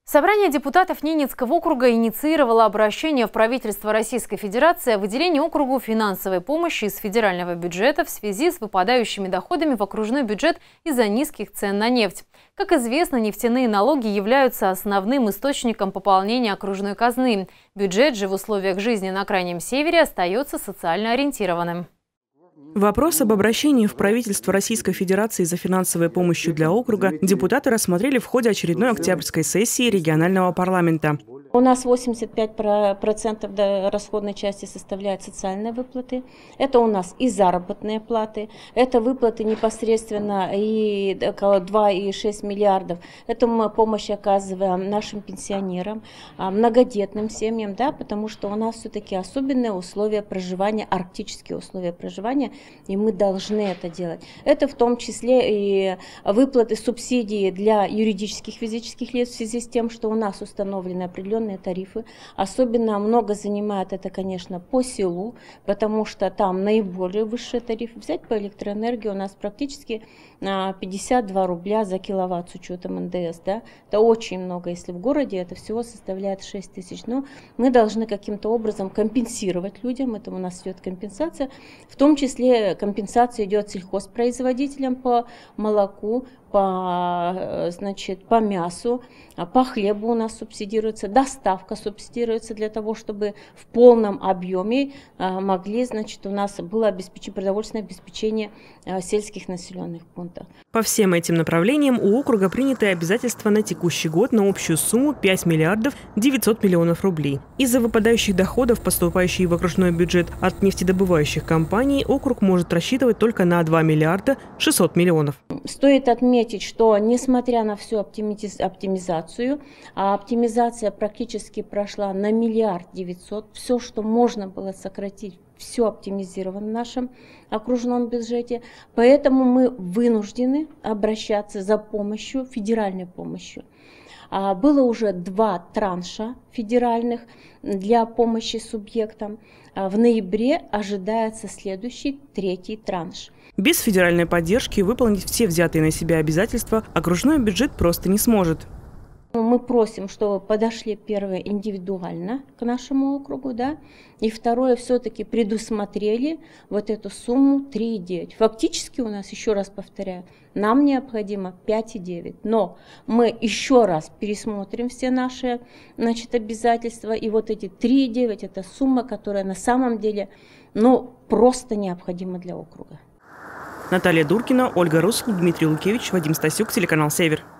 Собрание депутатов Ненецкого округа инициировало обращение в правительство Российской Федерации о выделении округу финансовой помощи из федерального бюджета в связи с выпадающими доходами в окружной бюджет из-за низких цен на нефть. Как известно, нефтяные налоги являются основным источником пополнения окружной казны. Бюджет же в условиях жизни на Крайнем Севере остается социально ориентированным. Вопрос об обращении в правительство Российской Федерации за финансовой помощью для округа депутаты рассмотрели в ходе очередной октябрьской сессии регионального парламента. У нас 85% расходной части составляют социальные выплаты. Это у нас и заработные платы, это выплаты непосредственно и около 2,6 миллиардов. Это мы помощь оказываем нашим пенсионерам, многодетным семьям, да, потому что у нас все-таки особенные условия проживания, арктические условия проживания, и мы должны это делать. Это в том числе и выплаты субсидий для юридических физических лиц в связи с тем, что у нас установлены определенные тарифы. Особенно много занимает это, конечно, по селу, потому что там наиболее высшие тарифы. Взять по электроэнергии у нас практически 52 рубля за киловатт с учетом НДС. Да? Это очень много. Если в городе это всего составляет 6 тысяч. Но мы должны каким-то образом компенсировать людям. Это у нас идет компенсация. В том числе компенсация идет сельхозпроизводителям по молоку, по мясу, по хлебу у нас субсидируется, доставка субсидируется для того, чтобы в полном объеме могли, у нас было продовольственное обеспечение сельских населенных пунктов. По всем этим направлениям у округа приняты обязательства на текущий год на общую сумму 5 миллиардов 900 миллионов рублей. Из-за выпадающих доходов, поступающих в окружной бюджет от нефтедобывающих компаний, округ может рассчитывать только на 2 миллиарда 600 миллионов. Стоит отметить, что несмотря на всю оптимизацию, а оптимизация практически прошла на 1 миллиард 900, все, что можно было сократить, все оптимизировано в нашем окружном бюджете, поэтому мы вынуждены обращаться за помощью, федеральной помощью. Было уже 2 транша федеральных для помощи субъектам. В ноябре ожидается следующий 3-й транш. Без федеральной поддержки выполнить все взятые на себя обязательства окружной бюджет просто не сможет. Мы просим, чтобы подошли первое индивидуально к нашему округу, да, и второе все-таки предусмотрели вот эту сумму 3,9. Фактически у нас, еще раз повторяю, нам необходимо 5,9. Но мы еще раз пересмотрим все наши обязательства, и вот эти 3,9 это сумма, которая на самом деле просто необходима для округа. Наталья Дуркина, Ольга Русул, Дмитрий Лукевич, Вадим Стасюк, телеканал «Север».